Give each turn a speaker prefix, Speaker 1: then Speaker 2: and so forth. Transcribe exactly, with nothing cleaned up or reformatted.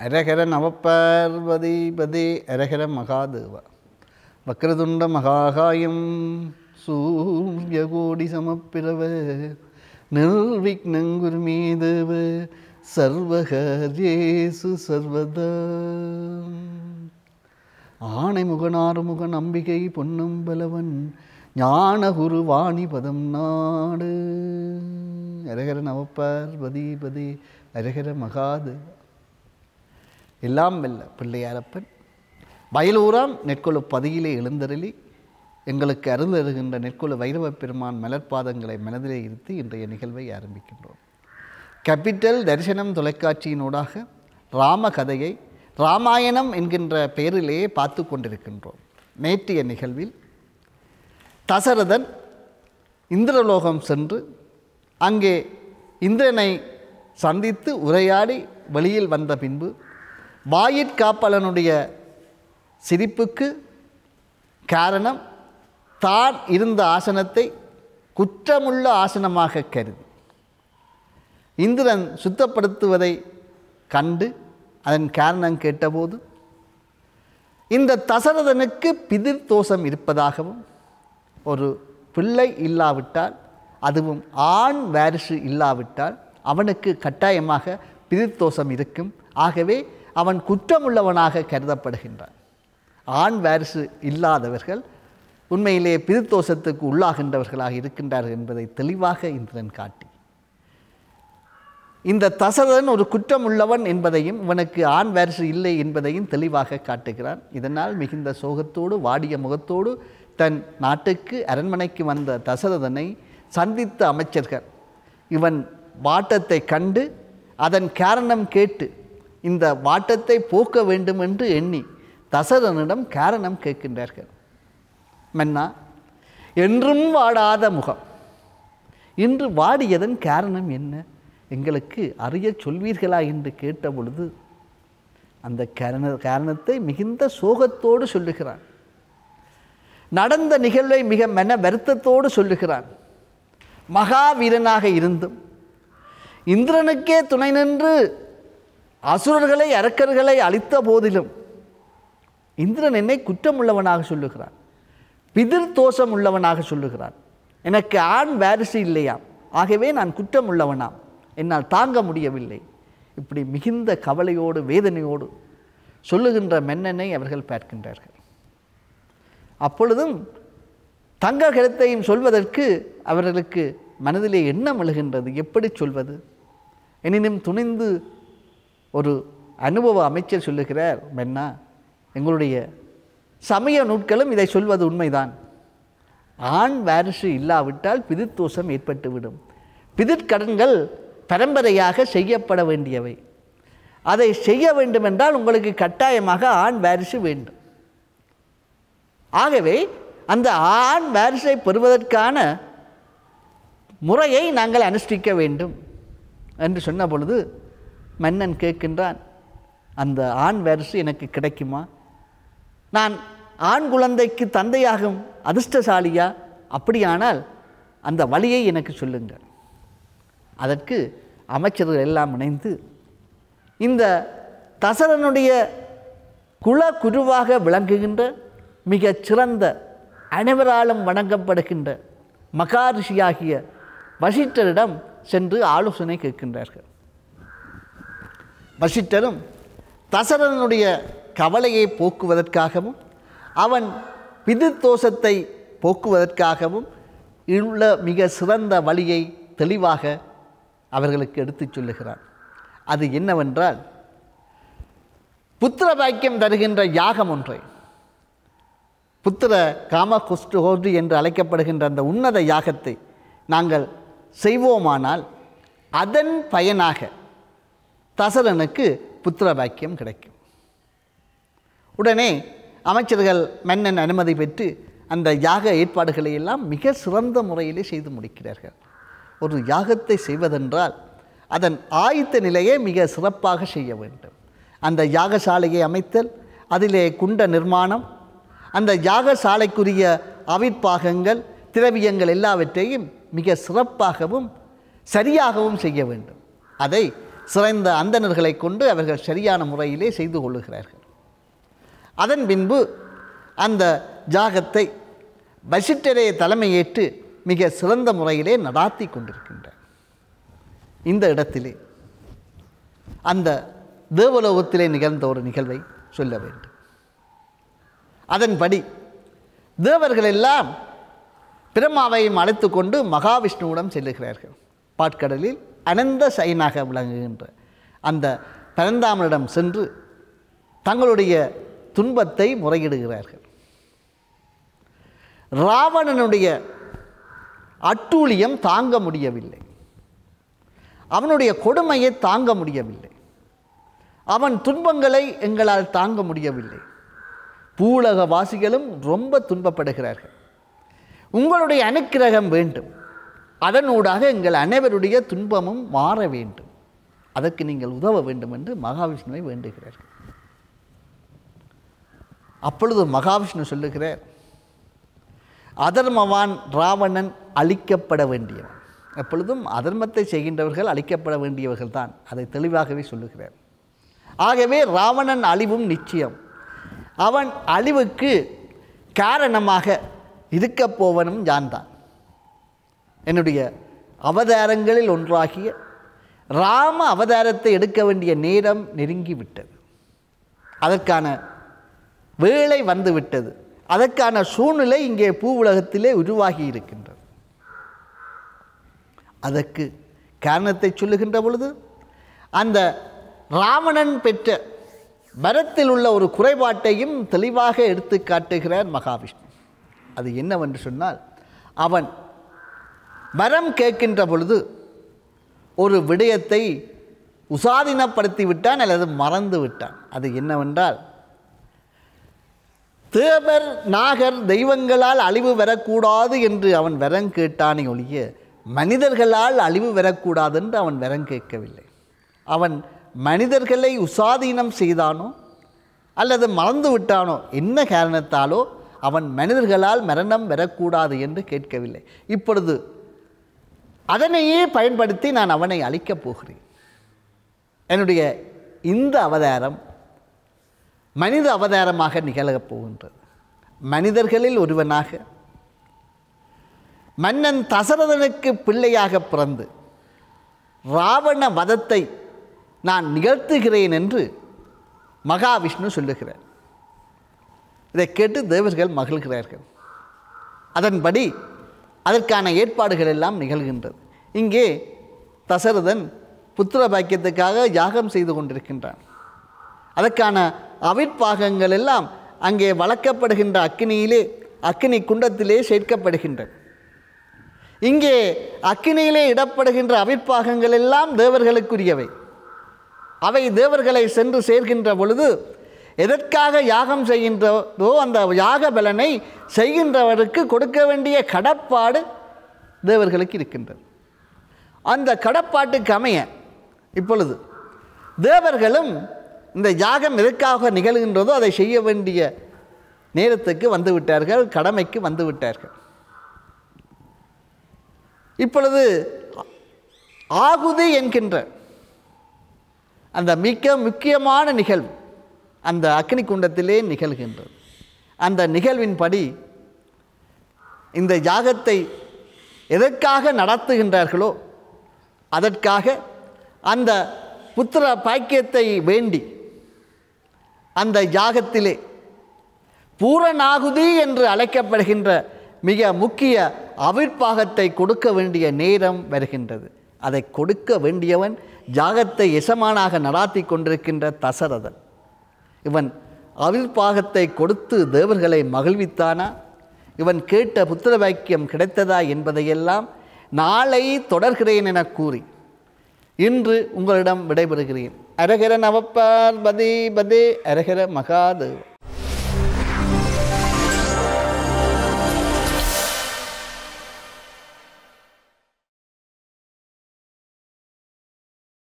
Speaker 1: அரகர நவபார்வதிபதே அரகர மகாதேவா வக்ரதுண்ட மகாகாயம் சூரியகோடி சமப்பிரவ நிர்விக்னங்குருமே தேவ சர்வகர்யேசு சர்வதா. ஆணைமுகன் ஆறுமுகன் அம்பிகை பொன்னும் பலவன் ஞானகுரு வாணி பதம் நாடு. அரகர நவபார்வதிபதே அரகர மகாதேவா. எல்லாம் வெல்ல பிள்ளையாரப்பன் வயலூராம் நெற்கொழு பதியிலே எழுந்தருளி எங்களுக்கு அருந்தருகின்ற நெற்கொழு வைரவ பெருமான் மலர்பாதங்களை மனதிலே இருத்தி இன்றைய நிகழ்வை ஆரம்பிக்கின்றோம். கேபிட்டல் தரிசனம் தொலைக்காட்சியினூடாக ராம கதையை ராமாயணம் என்கின்ற பெயரிலேயே பார்த்து கொண்டிருக்கின்றோம். நேற்றைய நிகழ்வில் தசரதன் இந்திரலோகம் சென்று அங்கே இந்திரனை சந்தித்து உரையாடி வெளியில் வந்த பின்பு வாயிற்காப்பலனுடைய சிரிப்புக்கு காரணம் தான் இருந்த ஆசனத்தை குற்றமுள்ள ஆசனமாக கருதி இந்திரன் சுத்தப்படுத்துவதை கண்டு அதன் காரணம் கேட்டபோது இந்த தசரதனுக்கு பிதிர் தோஷம் இருப்பதாகவும் ஒரு பிள்ளை இல்லாவிட்டால் அதுவும் ஆண் வாரிசு இல்லாவிட்டால் அவனுக்கு கட்டாயமாக பிதிர் தோஷம் இருக்கும். ஆகவே அவன் குற்றமுள்ளவனாக கருதப்படுகின்றான். ஆண் வாரிசு இல்லாதவர்கள் உண்மையிலே பிதிர் தோஷத்துக்கு உள்ளாகின்றவர்களாக இருக்கின்றார்கள் என்பதை தெளிவாக இந்திரன் காட்டி இந்த தசரதன் ஒரு குற்றம் உள்ளவன் என்பதையும் இவனுக்கு ஆண் வாரிசு இல்லை என்பதையும் தெளிவாக காட்டுகிறான். இதனால் மிகுந்த சோகத்தோடு வாடிய முகத்தோடு தன் நாட்டுக்கு அரண்மனைக்கு வந்த தசரதனை சந்தித்த அமைச்சர்கள் இவன் வாட்டத்தை கண்டு அதன் காரணம் கேட்டு இந்த வாட்டத்தை போக்க வேண்டும் என்று எண்ணி தசரதனிடம் காரணம் கேட்கின்றார்கள். மன்னா, என்றும் வாடாத முகம் இன்று வாடியதன் காரணம் என்ன, எங்களுக்கு அறிய சொல்வீர்களா என்று கேட்ட பொழுது அந்த காரண காரணத்தை மிகுந்த சோகத்தோடு சொல்லுகிறான். நடந்த நிகழ்வை மிக மன வருத்தத்தோடு சொல்லுகிறான். மகாவீரனாக இருந்தும் இந்திரனுக்கே துணை நின்று அசுரர்களை அரக்கர்களை அழித்த போதிலும் இந்திரன் என்னை குற்றமுள்ளவனாக சொல்லுகிறான், பிதிர் தோஷம் உள்ளவனாக சொல்லுகிறான். எனக்கு ஆண் வாரிசு இல்லையாம், ஆகவே நான் குற்றம் உள்ளவனாம், என்னால் தாங்க முடியவில்லை. இப்படி மிகுந்த கவலையோடு வேதனையோடு சொல்லுகின்ற மன்னனை அவர்கள் பார்க்கின்றார்கள். அப்பொழுதும் தங்க கருத்தையும் சொல்வதற்கு அவர்களுக்கு மனதிலே எண்ணம் எழுகின்றது, எப்படி சொல்வது. எனினும் துணிந்து ஒரு அனுபவ அமைச்சர் சொல்லுகிறார், மன்னா, எங்களுடைய சமய நூட்களும் இதை சொல்வது உண்மைதான். ஆண் வாரிசு இல்லாவிட்டால் பிதிர் தோஷம் ஏற்பட்டுவிடும். பிதிர்கடன்கள் பரம்பரையாக செய்யப்பட வேண்டியவை. அதை செய்ய வேண்டுமென்றால் உங்களுக்கு கட்டாயமாக ஆண் வாரிசு வேண்டும். ஆகவே அந்த ஆண் வாரிசை பெறுவதற்கான முறையை நாங்கள் அனுஷ்டிக்க வேண்டும் என்று சொன்ன பொழுது மன்னன் கேட்கின்றான், அந்த ஆண் வாரிசு எனக்கு கிடைக்குமா? நான் ஆண் குழந்தைக்கு தந்தையாகும் அதிர்ஷ்டசாலியா? அப்படியானால் அந்த வழியை எனக்கு சொல்லுங்கள். அதற்கு அமைச்சர்கள் எல்லாம் இணைந்து இந்த தசரனுடைய குல குருவாக விளங்குகின்ற மிகச் சிறந்த அனைவராலும் வணங்கப்படுகின்ற மகாரிஷியாகிய வசிஷ்டரிடம் சென்று ஆலோசனை கேட்கின்றார்கள். வசிஷ்டரும் தசரனுடைய கவலையை போக்குவதற்காகவும் அவன் பிதிர் தோஷத்தை போக்குவதற்காகவும் உள்ள மிக சிறந்த வழியை தெளிவாக அவர்களுக்கு எடுத்துச் சொல்லுகிறார். அது என்னவென்றால், புத்திர பாக்கியம் தருகின்ற யாகம் ஒன்றை, புத்திர காம குஷ்டோதி என்று அழைக்கப்படுகின்ற அந்த உன்னத யாகத்தை நாங்கள் செய்வோமானால் அதன் பயனாக தசரனுக்கு புத்திர பாக்கியம் கிடைக்கும். உடனே அமைச்சர்கள் மன்னன் அனுமதி பெற்று அந்த யாக ஏற்பாடுகளை எல்லாம் மிக சிறந்த முறையிலே செய்து முடிக்கிறார்கள். ஒரு யாகத்தை செய்வதென்றால் அதன் ஆயத்த நிலையை மிக சிறப்பாக செய்ய வேண்டும். அந்த யாகசாலையை அமைத்தல், அதிலே குண்ட நிர்மாணம், அந்த யாகசாலைக்குரிய அவிர்ப்பாகங்கள், திரவியங்கள் எல்லாவற்றையும் மிக சிறப்பாகவும் சரியாகவும் செய்ய வேண்டும். அதை சிறந்த அந்தணர்களை கொண்டு அவர்கள் சரியான முறையிலே செய்து கொள்ளுகிறார்கள். அதன் பின்பு அந்த யாகத்தை வசிட்டரே தலைமையேற்று மிக சிறந்த முறையிலே நடாத்தி கொண்டிருக்கின்றார். இந்த இடத்திலே அந்த தேவலோகத்திலே நிகழ்ந்த ஒரு நிகழ்வை சொல்ல வேண்டும். அதன்படி தேவர்கள் எல்லாம் பிரம்மாவையும் அழைத்து கொண்டு மகாவிஷ்ணுவிடம் செல்லுகிறார்கள். பாட்கடலில் அனந்த சயனாக விளங்குகின்ற அந்த பரந்தாமனிடம் சென்று தங்களுடைய துன்பத்தை முறையிடுகிறார்கள். ராவணனுடைய அட்டூழியம் தாங்க முடியவில்லை, அவனுடைய கொடுமையை தாங்க முடியவில்லை, அவன் துன்பங்களை எங்களால் தாங்க முடியவில்லை, பூலகவாசிகளும் ரொம்ப துன்பப்படுகிறார்கள், உங்களுடைய அனுக்கிரகம் வேண்டும், அதனூடாக எங்கள் அனைவருடைய துன்பமும் மாற வேண்டும், அதற்கு நீங்கள் உதவ வேண்டும் என்று மகாவிஷ்ணுவை வேண்டுகிறார்கள். அப்பொழுது மகாவிஷ்ணு சொல்லுகிறார், அதர்மவான் ராவணன் அழிக்கப்பட வேண்டியவன். எப்பொழுதும் அதர்மத்தை செய்கின்றவர்கள் அழிக்கப்பட வேண்டியவர்கள் தான், அதை தெளிவாகவே சொல்லுகிறார். ஆகவே ராவணன் அழிவும் நிச்சயம், அவன் அழிவுக்கு காரணமாக இருக்கப் போவனும் யான் தான். என்னுடைய அவதாரங்களில் ஒன்றாகிய ராம அவதாரத்தை எடுக்க வேண்டிய நேரம் நெருங்கிவிட்டது, அதற்கான வேளை வந்துவிட்டது, அதற்கான சூழ்நிலை இங்கே பூ உலகத்திலே உருவாகி இருக்கின்றது. அதற்கு காரணத்தை சொல்லுகின்ற பொழுது அந்த ராவணன் பெற்ற வரத்தில் உள்ள ஒரு குறைபாட்டையும் தெளிவாக எடுத்து காட்டுகிறார் மகாவிஷ்ணு. அது என்னவென்று சொன்னால், அவன் வரம் கேட்கின்ற பொழுது ஒரு விடயத்தை உசாதீனப்படுத்தி விட்டான் அல்லது மறந்து விட்டான். அது என்னவென்றால், தேவர் நாகர் தெய்வங்களால் அழிவு வரக்கூடாது என்று அவன் வரம் கேட்டானே ஒழிய மனிதர்களால் அழிவு வரக்கூடாது என்று அவன் வரம் கேட்கவில்லை. அவன் மனிதர்களை உசாதீனம் செய்தானோ அல்லது மறந்து விட்டானோ, என்ன காரணத்தாலோ அவன் மனிதர்களால் மரணம் வரக்கூடாது என்று கேட்கவில்லை. இப்பொழுது அதனையே பயன்படுத்தி நான் அவனை அழிக்கப் போகிறேன். என்னுடைய இந்த அவதாரம் மனித அவதாரமாக நிகழப் போகின்றது. மனிதர்களில் ஒருவனாக மன்னன் தசரதனுக்கு பிள்ளையாக பிறந்து ராவண வதத்தை நான் நிகழ்த்துகிறேன் என்று மகாவிஷ்ணு சொல்லுகிறார். இதை கேட்டு தேவர்கள் மகிழ்கிறார்கள். அதன்படி அதற்கான ஏற்பாடுகள் எல்லாம் நிகழ்கின்றது. இங்கே தசரதன் புத்திர பாக்கியத்துக்காக யாகம் செய்து கொண்டிருக்கின்றான். அதற்கான அவிர்ப்பாகங்கள் எல்லாம் அங்கே வளர்க்கப்படுகின்ற அக்கினியிலே அக்கினி குண்டத்திலே சேர்க்கப்படுகின்றன. இங்கே அக்கினியிலே இடப்படுகின்ற அவிர்ப்பாகங்கள் எல்லாம் தேவர்களுக்குரியவை. அவை தேவர்களை சென்று சேர்கின்ற பொழுது எதற்காக யாகம் செய்கின்றதோ அந்த யாக பலனை செய்கின்றவருக்கு கொடுக்க வேண்டிய கடப்பாடு தேவர்களுக்கு இருக்கின்றது. அந்த கடப்பாட்டுக்கு அமைய இப்பொழுது தேவர்களும் இந்த யாகம் எதற்காக நிகழ்கின்றதோ அதை செய்ய வேண்டிய நேரத்துக்கு வந்துவிட்டார்கள், கடமைக்கு வந்துவிட்டார்கள். இப்பொழுது ஆகுதி என்கின்ற அந்த மிக முக்கியமான நிகழ்வு அந்த அக்னி குண்டத்திலே நிகழ்கின்றது. அந்த நிகழ்வின்படி இந்த யாகத்தை எதற்காக நடத்துகின்றார்களோ அதற்காக அந்த புத்திர பாக்கியத்தை வேண்டி அந்த யாகத்திலே பூரணாகுதி என்று அழைக்கப்படுகின்ற மிக முக்கிய அவிர்ப்பாகத்தை கொடுக்க வேண்டிய நேரம் வருகின்றது. அதை கொடுக்க வேண்டியவன் யாகத்தை எசமானாக நடாத்தி கொண்டிருக்கின்ற தசரதன். இவன் அவிர்ப்பாகத்தை கொடுத்து தேவர்களை மகிழ்வித்தானா, இவன் கேட்ட புத்திர பாக்கியம் கிடைத்ததா என்பதையெல்லாம் நாளை தொடர்கிறேன் என கூறி இன்று உங்களிடம் விடைபெறுகிறேன். அரகர நவப்பார் பதே பதே அரகர மகாதேவ.